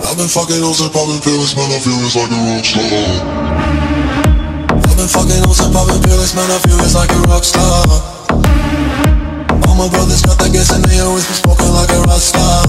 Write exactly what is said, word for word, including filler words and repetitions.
I've been fucking hoes and popping pills, man, I feel it's like a rock star. I've been fucking hoes and popping pills, man, I feel it's like a rock star. All my brothers got that gas and they always been smoking like a rock star.